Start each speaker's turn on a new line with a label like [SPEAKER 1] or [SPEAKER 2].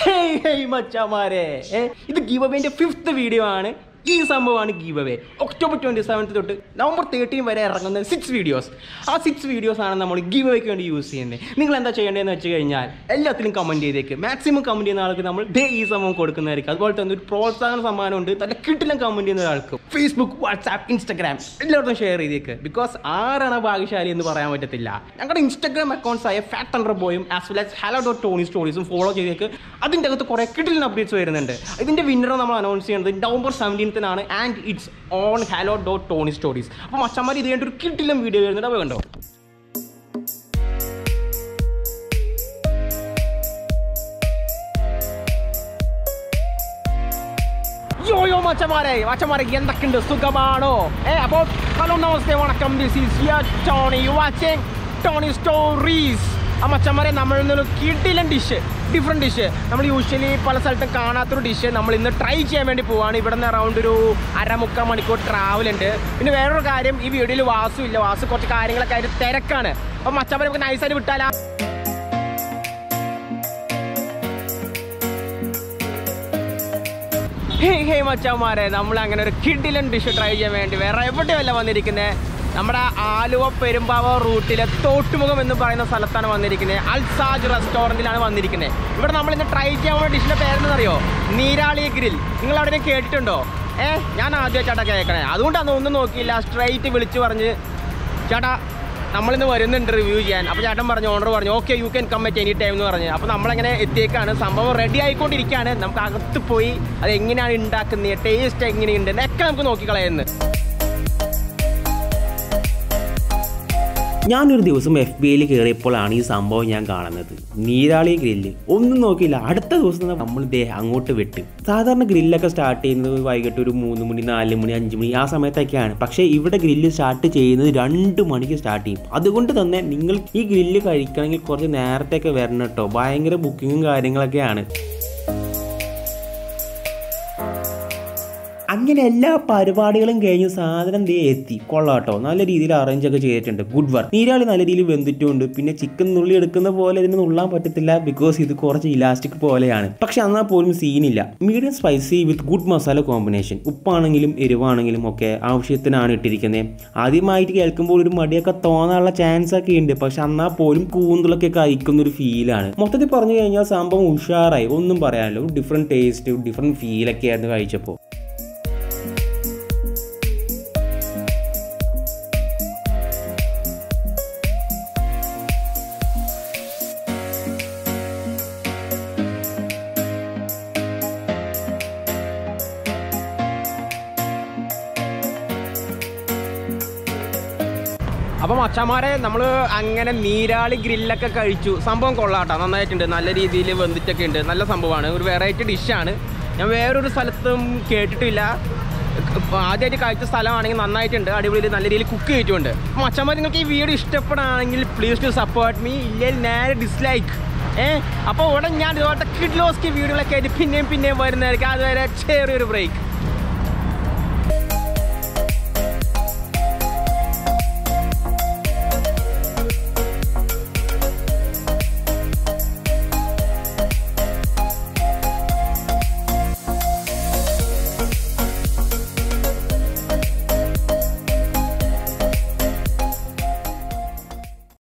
[SPEAKER 1] Hey മച്ചാമാരെ, ഇത് give അവേന്റെ 5th video ആണ്. ഈ സംഭവമാണ് ഗീവ് അവേ. ഒക്ടോബർ 27 തൊട്ട് നവംബർ 13 വരെ ഇറങ്ങുന്ന 6 വീഡിയോസ്. ആ 6 വീഡിയോസ് ആണ് നമ്മൾ ഗീവ് അവേക്ക് വേണ്ടി യൂസ് ചെയ്യുന്നത്. നിങ്ങൾ എന്താ ചെയ്യേണ്ടതെന്ന് വെച്ച് കഴിഞ്ഞാൽ എല്ലാത്തിലും കമന്റ് ചെയ്തേക്ക്. മാക്സിമം കമന്റ് ചെയ്യുന്ന ആൾക്ക് നമ്മൾ ഈ സംഭവം കൊടുക്കുന്നതായിരിക്കും. അതുപോലെ തന്നെ ഒരു പ്രോത്സാഹന സമ്മാനമുണ്ട്. നല്ല കിട്ടിലും കമന്റ് ചെയ്യുന്ന ഒരാൾക്ക് ഫേസ്ബുക്ക്, വാട്സാപ്പ്, ഇൻസ്റ്റാഗ്രാം എല്ലായിടത്തും ഷെയർ ചെയ്തേക്ക്. ബിക്കോസ് ആരാണ് ഭാഗ്യശാലി എന്ന് പറയാൻ പറ്റത്തില്ല. ഞങ്ങളുടെ ഇൻസ്റ്റാഗ്രാം അക്കൗണ്ട്സ് ആയ FAT_boyum as well as hello.tonystories follow ചെയ്തേക്ക്. അതിൻ്റെ അകത്ത് കുറേ കിട്ടിലും അപ്ഡേറ്റ്സ് വരുന്നുണ്ട്. ഇതിൻ്റെ വിന്നറെ നമ്മൾ അനൗൺസ് ചെയ്യുന്നത് November 17 and it's on hello.tonystories. അപ്പോൾ മച്ചന്മാർ ഇത് കഴിഞ്ഞിട്ട് ഒരു കിട്ടിലും വീഡിയോ വരുന്നുണ്ട്. അപ്പോൾ കണ്ടോ. യോ മച്ചന്മാരെ എന്തൊക്കെയുണ്ട്, സുഖമാണോ? അപ്പോൾ ഹലോ നമസ്തേ വണക്കം, this is your Tony, you watching Tony stories. ആ മച്ചന്മാരെ നമ്മളിന്നൊരു കിടിലൻ ഡിഷ്, ഡിഫറെൻറ്റ് ഡിഷ്, നമ്മൾ യൂഷ്വലി പല സ്ഥലത്തും കാണാത്തൊരു ഡിഷ് നമ്മൾ ഇന്ന് ട്രൈ ചെയ്യാൻ വേണ്ടി പോവാണ്. ഇവിടെ നിന്ന് അറൗണ്ട് ഒരു 1.5-3 മണിക്കൂർ ട്രാവൽ ഉണ്ട്. പിന്നെ വേറൊരു കാര്യം, ഈ വീഡിയോയിൽ വാസു ഇല്ല. വാസു കുറച്ച് കാര്യങ്ങളൊക്കെ ആയിട്ട് തിരക്കാണ്. അപ്പോൾ മച്ചന്മാരെ നമുക്ക് നൈസായിട്ട് വിട്ടാലാ. ഹേ മച്ചന്മാരെ, നമ്മൾ അങ്ങനെ ഒരു കിടിലൻ ഡിഷ് ട്രൈ ചെയ്യാൻ വേണ്ടി വേറെ എവിടെയല്ല വന്നിരിക്കുന്നത്. നമ്മുടെ ആലുവ പെരുമ്പാവൂർ റൂട്ടിലെ തോട്ടുമുഖം എന്ന് പറയുന്ന സ്ഥലത്താണ് വന്നിരിക്കുന്നത്. അൽസാജ് റെസ്റ്റോറൻറ്റിലാണ് വന്നിരിക്കുന്നത്. ഇവിടെ നമ്മൾ ഇന്ന് ട്രൈ ചെയ്യാൻ പോകുന്ന ഡിഷിൻ്റെ പേരെന്നറിയോ? നീരാളി ഗ്രിൽ. നിങ്ങൾ അവിടെ കേട്ടിട്ടുണ്ടോ? ഞാൻ ആദ്യമായിട്ടാ കേൾക്കണേ. അതുകൊണ്ടാണ് ഒന്നും നോക്കിയില്ല, സ്ട്രൈറ്റ് വിളിച്ച് പറഞ്ഞ് ചേട്ടാ നമ്മളിന്ന് വരുന്നുണ്ട് റിവ്യൂ ചെയ്യാൻ. അപ്പോൾ ചേട്ടൻ പറഞ്ഞു, ഓണർ പറഞ്ഞു okay you can come at any time എന്ന് പറഞ്ഞ്. അപ്പോൾ നമ്മളങ്ങനെ എത്തിയേക്കാണ്. സംഭവം റെഡി ആയിക്കൊണ്ടിരിക്കുകയാണ്. നമുക്ക് അകത്ത് പോയി അത് എങ്ങനെയാണ് ഉണ്ടാക്കുന്നത്, ടേസ്റ്റ് എങ്ങനെയുണ്ട് എന്നൊക്കെ നമുക്ക് നോക്കിക്കളയുന്നത്.
[SPEAKER 2] ഞാനൊരു ദിവസം FBIയിൽ കയറിയപ്പോഴാണ് ഈ സംഭവം ഞാൻ കാണുന്നത്. നീരാളി ഗ്രില്ല്. ഒന്നും നോക്കിയില്ല, അടുത്ത ദിവസം നമ്മൾ അങ്ങോട്ട് വിട്ട്. സാധാരണ ഗ്രില്ലൊക്കെ സ്റ്റാർട്ട് ചെയ്യുന്നത് വൈകിട്ട് ഒരു 3 മണി, 4 മണി, 5 മണി ആ സമയത്തൊക്കെയാണ്. പക്ഷേ ഇവിടെ ഗ്രില്ല് സ്റ്റാർട്ട് ചെയ്യുന്നത് 2 മണിക്ക് സ്റ്റാർട്ട് ചെയ്യും. അതുകൊണ്ട് തന്നെ നിങ്ങൾ ഈ ഗ്രില്ല് കഴിക്കണമെങ്കിൽ കുറച്ച് നേരത്തെയൊക്കെ വരണം കേട്ടോ. ഭയങ്കര ബുക്കിങ്ങും കാര്യങ്ങളൊക്കെയാണ്. അങ്ങനെ എല്ലാ പരിപാടികളും കഴിഞ്ഞ് സാധനം എത്തി. കൊള്ളാട്ടോ, നല്ല രീതിയിൽ അറേഞ്ച് ഒക്കെ ചെയ്തിട്ടുണ്ട്. Good work. നീരാളി നല്ല രീതിയിൽ വെന്തിട്ടുണ്ട്. പിന്നെ ചിക്കൻ നുള്ളി എടുക്കുന്ന പോലെ ഇതിന് നുള്ളാൻ പറ്റത്തില്ല, ബിക്കോസ് ഇത് കുറച്ച് ഇലാസ്റ്റിക് പോലെയാണ്. പക്ഷെ എന്നാൽ പോലും സീനില്ല. Medium spicy with good masala combination. ഉപ്പാണെങ്കിലും എരിവാണെങ്കിലും ഒക്കെ ആവശ്യത്തിനാണ് ഇട്ടിരിക്കുന്നത്. ആദ്യമായിട്ട് കേൾക്കുമ്പോൾ ഒരു മടിയൊക്കെ തോന്നാനുള്ള ചാൻസ് ഒക്കെ ഉണ്ട്. പക്ഷെ എന്നാൽ പോലും കൂന്തലൊക്കെ കഴിക്കുന്ന ഒരു ഫീലാണ്. മൊത്തത്തിൽ പറഞ്ഞു കഴിഞ്ഞാൽ സംഭവം ഉഷാറായി, ഒന്നും പറയാനല്ലോ. ഡിഫറെൻറ്റ് ടേസ്റ്റ്, ഡിഫറെൻറ്റ് ഫീലൊക്കെ ആയിരുന്നു കഴിച്ചപ്പോൾ.
[SPEAKER 1] അപ്പം മച്ചന്മാരെ നമ്മൾ അങ്ങനെ നീരാളി ഗ്രില്ലൊക്കെ കഴിച്ചു. സംഭവം കൊള്ളാട്ടോ, നന്നായിട്ടുണ്ട്. നല്ല രീതിയിൽ വെന്തിട്ടൊക്കെ ഉണ്ട്. നല്ല സംഭവമാണ്. ഒരു വെറൈറ്റി ഡിഷാണ്. ഞാൻ വേറൊരു സ്ഥലത്തും കേട്ടിട്ടില്ല. ആദ്യമായിട്ട് കഴിച്ച സ്ഥലമാണെങ്കിൽ നന്നായിട്ടുണ്ട്. അടിപൊളി നല്ല രീതിയിൽ കുക്ക് ചെയ്തിട്ടുണ്ട്. മച്ചന്മാർ നിങ്ങൾക്ക് ഈ വീഡിയോ ഇഷ്ടപ്പെടുകയാണെങ്കിൽ പ്ലീസ് ടു സപ്പോർട്ട് മീ. ഇല്ലെങ്കിൽ നേരെ ഡിസ്ലൈക്ക്. അപ്പോൾ ഉടൻ ഞാൻ ഇതുപോലത്തെ കിഡ്ലോസ്കി വീഡിയോകളൊക്കെ ആയിട്ട് പിന്നെയും വരുന്നതായിരിക്കും. അതുവരെ ചെറിയൊരു ബ്രേക്ക്.